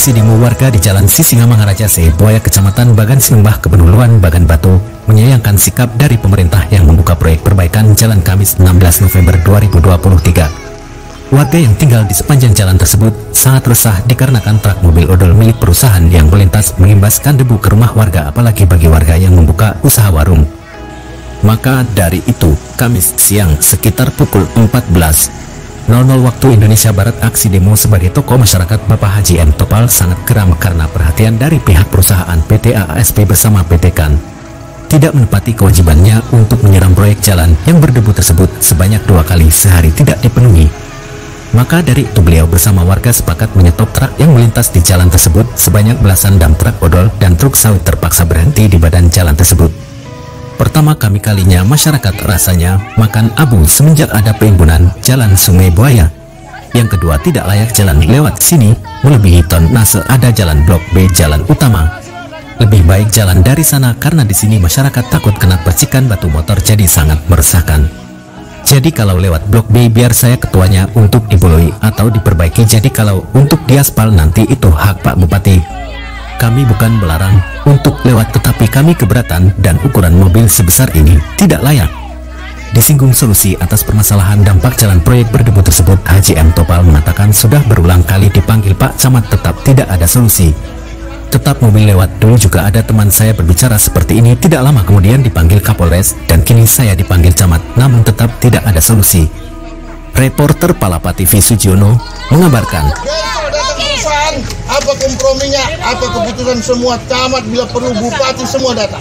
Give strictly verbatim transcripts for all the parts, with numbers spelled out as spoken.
aksi demo warga di Jalan Sisingamangaraja Buaya, Kecamatan Bagan Sinumbah, Kepenuluan, Bagan Batu, menyayangkan sikap dari pemerintah yang membuka proyek perbaikan jalan Kamis enam belas November dua ribu dua puluh tiga. Warga yang tinggal di sepanjang jalan tersebut sangat resah dikarenakan truk mobil odol milik perusahaan yang melintas mengimbaskan debu ke rumah warga, apalagi bagi warga yang membuka usaha warung. Maka dari itu, Kamis siang sekitar pukul empat belas waktu Indonesia Barat, aksi demo sebagai tokoh masyarakat Bapak Haji M. Topal sangat geram karena perhatian dari pihak perusahaan P T A A S P bersama P T Kan tidak menepati kewajibannya untuk menyiram proyek jalan yang berdebu tersebut sebanyak dua kali sehari tidak dipenuhi. Maka dari itu beliau bersama warga sepakat menyetop truk yang melintas di jalan tersebut. Sebanyak belasan dam truk odol dan truk sawit terpaksa berhenti di badan jalan tersebut. Pertama kami kalinya masyarakat rasanya makan abu semenjak ada penimbunan jalan Sungai Buaya. Yang kedua, tidak layak jalan lewat sini, melebihi ton nase ada jalan blok B jalan utama. Lebih baik jalan dari sana karena di sini masyarakat takut kena percikan batu motor jadi sangat meresahkan. Jadi kalau lewat blok B biar saya ketuanya untuk dibului atau diperbaiki. Jadi kalau untuk diaspal nanti itu hak Pak Bupati. Kami bukan melarang untuk lewat, tetapi kami keberatan dan ukuran mobil sebesar ini tidak layak. Disinggung solusi atas permasalahan dampak jalan proyek berdebu tersebut, Haji M. Topal mengatakan sudah berulang kali dipanggil Pak Camat tetap tidak ada solusi. Tetap mobil lewat, dulu juga ada teman saya berbicara seperti ini, tidak lama kemudian dipanggil Kapolres dan kini saya dipanggil Camat, namun tetap tidak ada solusi. Reporter Palapa T V Sujiono mengabarkan. Apa komprominya, apa keputusan semua camat, bila perlu bupati semua datang.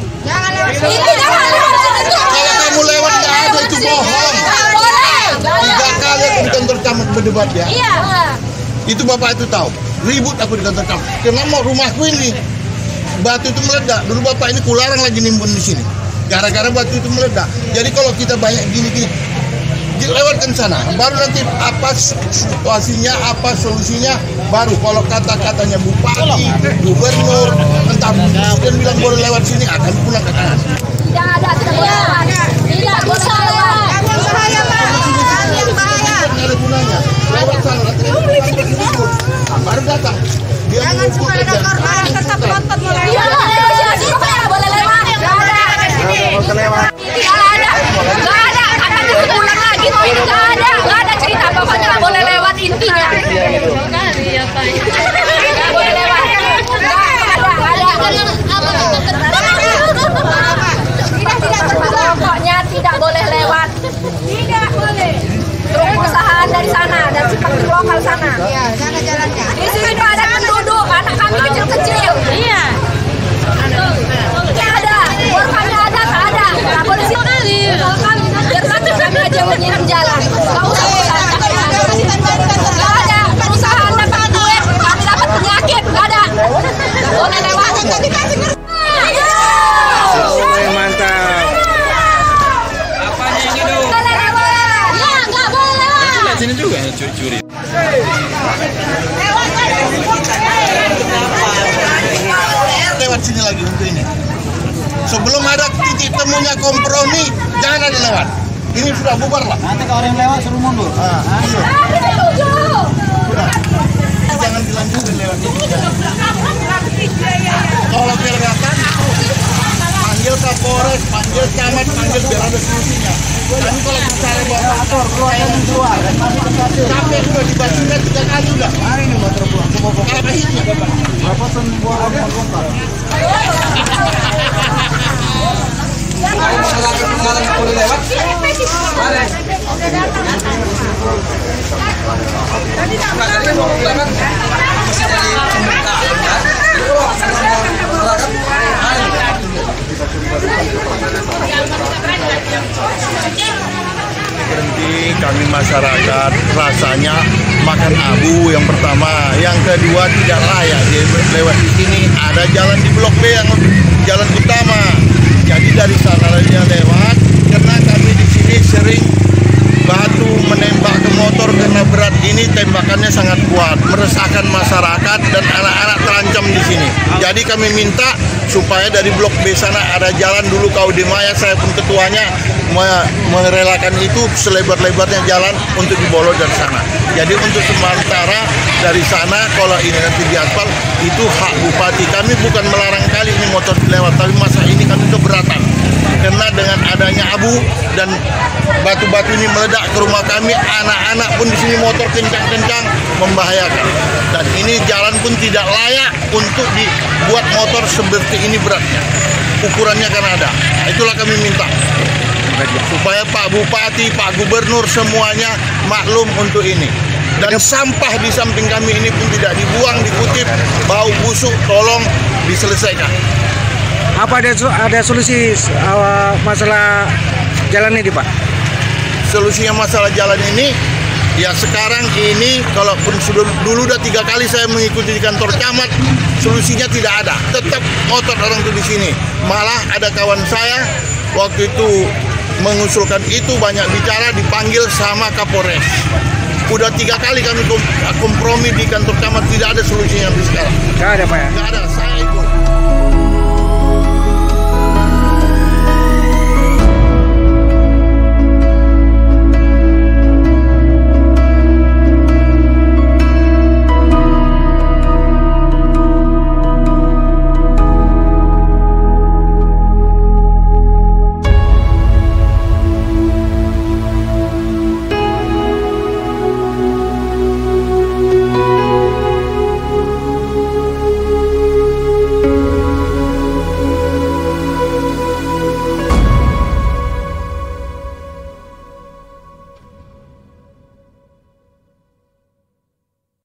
Kalau kamu lewat nggak ada, itu bohong. Tiga kali aku di kantor camat berdebat ya. Itu bapak itu tahu. Ribut aku di kantor camat. Kenapa rumahku ini batu itu meledak? Dulu bapak ini kularang lagi nimbun di sini. Gara-gara batu itu meledak. Jadi kalau kita banyak gini-gini, dilewatkan sana, baru nanti apa situasinya, apa solusinya, baru kalau kata-katanya bupati, gubernur, entah presiden bilang boleh lewat sini, akan pulang ke kanan. Tidak ada, tidak boleh lewat. Tidak bisa lewat. Yang bahaya, Pak. Yang bahaya. Tidak ada gunanya. Lewat sana, nanti baru datang. Jangan semua ada korban, tetap ngotot mau lewat. Iya, lewat sini, Pak. Boleh lewat. Tidak ada. Tidak ada. Tidak ada. Katanya pulang lagi. Tidak ada. Tidak ada cerita. Pokoknya nggak boleh lewat intinya. Nggak boleh lewat. Nggak ada. Tidak ada. Pokoknya tidak boleh lewat. Tidak boleh. Truk perusahaan dari sana, dan seperti lokal sana. Iya, sana jalannya. Di sini ada penduduk, anak kami kecil-kecil. Iya. Tidak ada. Warganya ada, tak ada. Nggak boleh sih. Kalau kami, biar nanti kami aja menyiram jalan. Nggak usah perusahaan. Nggak ada. Perusahaan dapat duit, kami dapat penyakit. Nggak ada. Boleh lewat. Mantap. Apanya ini dong? Boleh lewat. Ya, nggak boleh lewat. Sini juga curi-curi. Lewat sini lagi untuk ini. Sebelum ada titik temunya kompromi, jangan ada lewat. Ini sudah bubar lah. Nanti kalau yang lewat suruh mundur. Ah, ayo. Sudah. Jangan dilanjutin lewat ini. Kalau kelihatan, panggil Kapolres, panggil camat, panggil biar ada solusinya. Tapi kalau bicara bawa motor keluar dan keluar, sampai sudah dibagikan tiga kali udah. Hari ini motor pulang. Apa hitnya bapak? Berapa ton buah mau bongkar? Boleh lewat? Boleh. Berhenti kami masyarakat rasanya makan abu yang pertama, yang kedua tidak layak dia lewat di sini. Ada jalan di blok B yang jalan utama, jadi dari sana dia lewat. Karena kami di sini sering batu menembak ke motor karena berat ini tembakannya sangat kuat, meresahkan masyarakat dan anak-anak terancam di sini. Jadi kami minta supaya dari blok B sana ada jalan dulu kau Demaya, saya pun ketuanya merelakan itu selebar-lebarnya jalan untuk dibolong dari sana. Jadi untuk sementara dari sana kalau ini nanti diaspal itu hak bupati. Kami bukan melarang kali ini motor lewat, tapi masa ini kami keberatan karena dengan adanya abu dan batu-batu ini meledak ke rumah kami, anak-anak pun di sini motor kencang-kencang membahayakan. Dan ini jalan pun tidak layak untuk dibuat motor seperti ini beratnya. Ukurannya kan ada. Itulah kami minta supaya Pak Bupati, Pak Gubernur semuanya maklum untuk ini. Dan sampah di samping kami ini pun tidak dibuang, dikutip, bau busuk, tolong diselesaikan. Apa ada ada solusi uh, masalah jalan ini, Pak? Solusinya masalah jalan ini, ya sekarang ini, kalaupun sudah dulu udah tiga kali saya mengikuti di kantor camat, solusinya tidak ada. Tetap ngotot orang itu di sini. Malah ada kawan saya waktu itu mengusulkan itu, banyak bicara, dipanggil sama Kapolres. Udah tiga kali kami kompromi di kantor camat, tidak ada solusinya sampai sekarang. Nggak ada, Pak ya? Nggak ada, saya ikut.